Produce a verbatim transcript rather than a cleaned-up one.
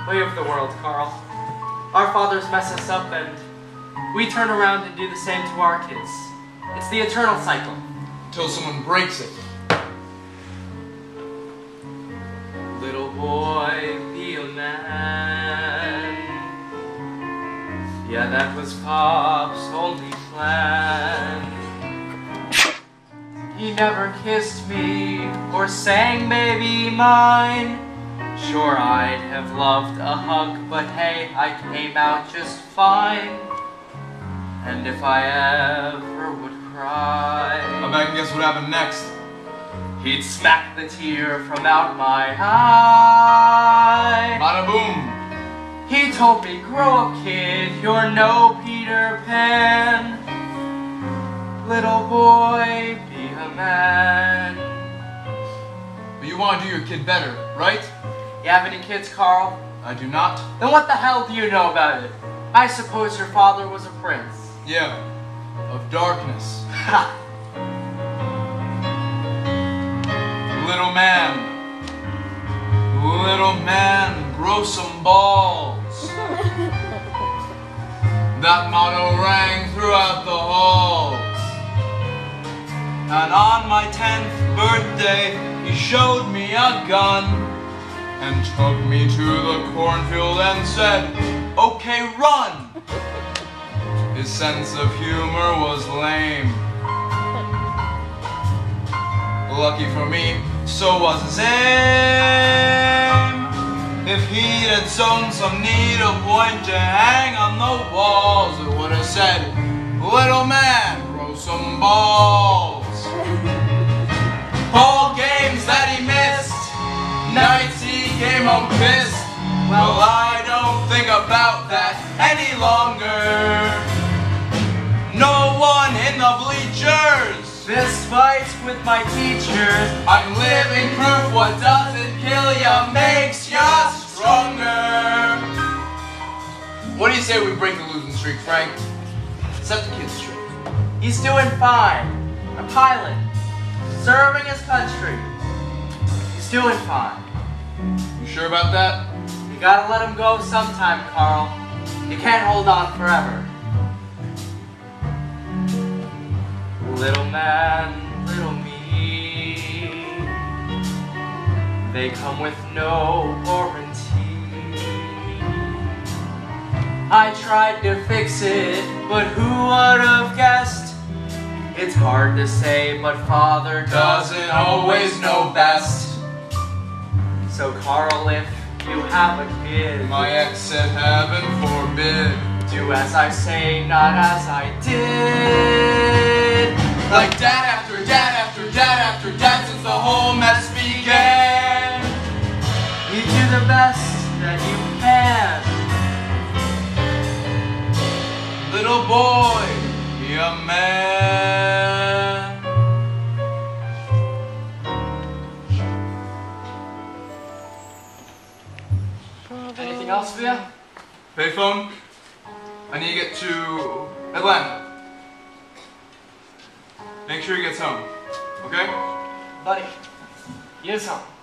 way of the world, Carl. Our fathers mess us up and we turn around and do the same to our kids. It's the eternal cycle. Until someone breaks it. Little boy, be a man. Yeah, that was Pop's only plan. He never kissed me or sang "Baby Mine." Sure, I'd have loved a hug, but hey, I came out just fine. And if I ever would cry, I bet I can guess what happened next. He'd smack the tear from out my eye. Bada boom. He told me, grow up kid, you're no Peter Pan. Little boy, be a man. But you want to do your kid better, right? You have any kids, Carl? I do not. Then what the hell do you know about it? I suppose your father was a prince. Yeah, of darkness. Ha! Little man, little man, grow some balls. That motto rang throughout the halls. And on my tenth birthday, he showed me a gun and took me to the cornfield and said, "Okay, run." His sense of humor was lame. Lucky for me, so was his aim. If he'd had sewn some needle point to hang on the walls, it would have said, "Little man, grow some balls." All games that he missed, nights he came home pissed. Well, I don't think about that any longer. No one in the bleachers. Fist fights with my teachers. I'm living proof what doesn't kill ya makes ya stronger. What do you say we break the losing streak, Frank? Set the kid straight. He's doing fine. A pilot. Serving his country. He's doing fine. You sure about that? You gotta let him go sometime, Carl. You can't hold on forever. Little man, little me, they come with no warranty. I tried to fix it, but who would have guessed? It's hard to say, but father Doesn't always know best. So Carl, if you have a kid, My ex said heaven forbid. do as I say, not as I did. Like dad after dad after dad after dad since the whole mess began. You do the best that you can. Little boy, be a man. Anything else for you? Payphone, I need to get to Atlanta. Make sure he gets home, okay? Buddy, use him.